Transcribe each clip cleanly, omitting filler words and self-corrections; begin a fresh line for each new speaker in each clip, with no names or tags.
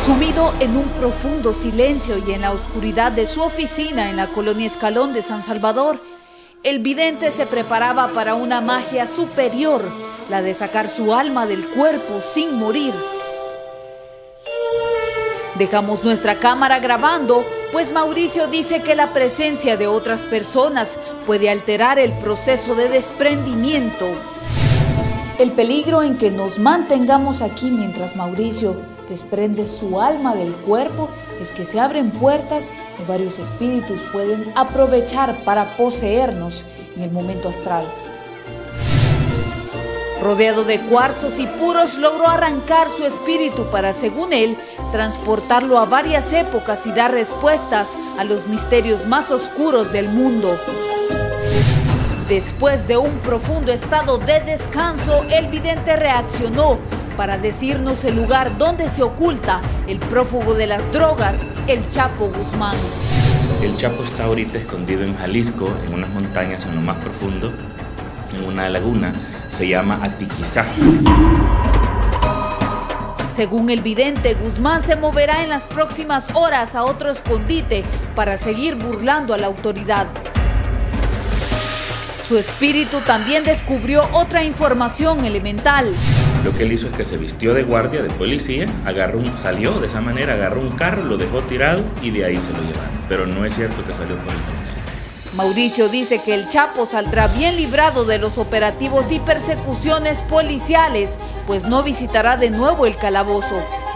Sumido en un profundo silencio y en la oscuridad de su oficina en la colonia Escalón de San Salvador, el vidente se preparaba para una magia superior, la de sacar su alma del cuerpo sin morir. Dejamos nuestra cámara grabando, pues Mauricio dice que la presencia de otras personas puede alterar el proceso de desprendimiento. El peligro en que nos mantengamos aquí mientras Mauricio desprende su alma del cuerpo es que se abren puertas y varios espíritus pueden aprovechar para poseernos en el momento astral. Rodeado de cuarzos y puros, logró arrancar su espíritu para, según él, transportarlo a varias épocas y dar respuestas a los misterios más oscuros del mundo. Después de un profundo estado de descanso, el vidente reaccionó para decirnos el lugar donde se oculta el prófugo de las drogas, el Chapo Guzmán.
El Chapo está ahorita escondido en Jalisco, en unas montañas en lo más profundo, en una laguna, se llama Atiquizá.
Según el vidente, Guzmán se moverá en las próximas horas a otro escondite para seguir burlando a la autoridad. Su espíritu también descubrió otra información elemental.
Lo que él hizo es que se vistió de guardia, de policía, salió de esa manera, agarró un carro, lo dejó tirado y de ahí se lo llevaron. Pero no es cierto que salió por el túnel.
Mauricio dice que el Chapo saldrá bien librado de los operativos y persecuciones policiales, pues no visitará de nuevo el calabozo.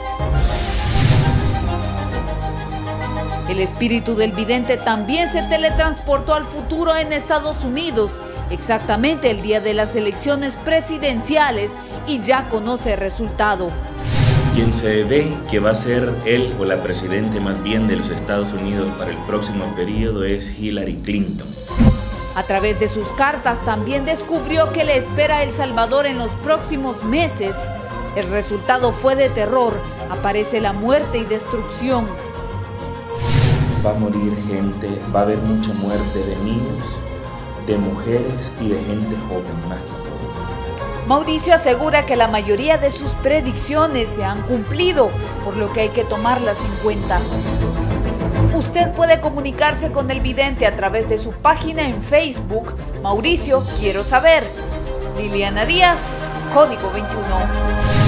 El espíritu del vidente también se teletransportó al futuro en Estados Unidos, exactamente el día de las elecciones presidenciales, y ya conoce el resultado.
Quien se ve que va a ser él o la presidente más bien de los Estados Unidos para el próximo periodo es Hillary Clinton.
A través de sus cartas también descubrió que le espera a El Salvador en los próximos meses. El resultado fue de terror, aparece la muerte y destrucción.
Va a morir gente, va a haber mucha muerte de niños, de mujeres y de gente joven más que todo.
Mauricio asegura que la mayoría de sus predicciones se han cumplido, por lo que hay que tomarlas en cuenta. Usted puede comunicarse con el vidente a través de su página en Facebook, Mauricio Quiero Saber. Liliana Díaz, Código 21.